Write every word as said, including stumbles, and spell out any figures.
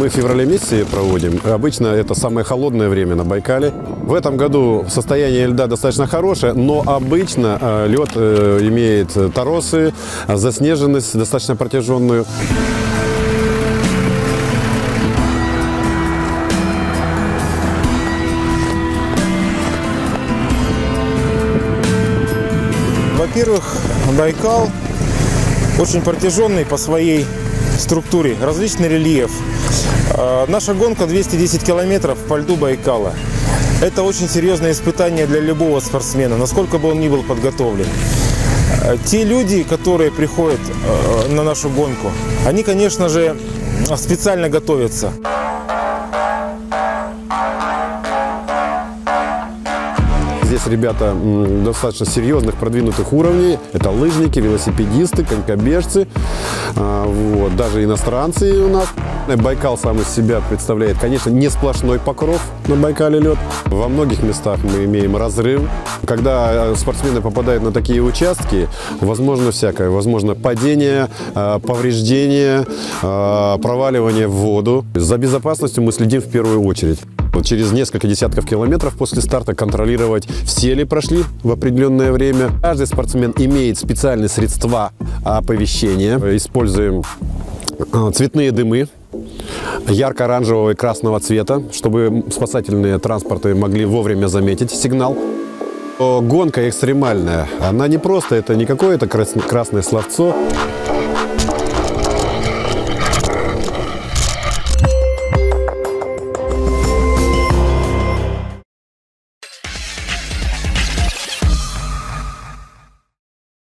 Мы в феврале месяце проводим. Обычно это самое холодное время на Байкале. В этом году состояние льда достаточно хорошее, но обычно э, лед э, имеет торосы, заснеженность достаточно протяженную. Во-первых, Байкал очень протяженный по своей структуре, различный рельеф. Наша гонка двести десять километров по льду Байкала. Это очень серьезное испытание для любого спортсмена, насколько бы он ни был подготовлен. Те люди, которые приходят на нашу гонку, они, конечно же, специально готовятся. Здесь ребята достаточно серьезных, продвинутых уровней. Это лыжники, велосипедисты, конькобежцы, вот, даже иностранцы у нас. Байкал сам из себя представляет, конечно, не сплошной покров на Байкале лед. Во многих местах мы имеем разрыв. Когда спортсмены попадают на такие участки, возможно всякое. Возможно падение, повреждение, проваливание в воду. За безопасностью мы следим в первую очередь. Через несколько десятков километров после старта контролировать, все ли прошли в определенное время. Каждый спортсмен имеет специальные средства оповещения. Используем цветные дымы ярко-оранжевого и красного цвета, чтобы спасательные транспорты могли вовремя заметить сигнал. Гонка экстремальная. Она не просто, это не какое-то красное словцо.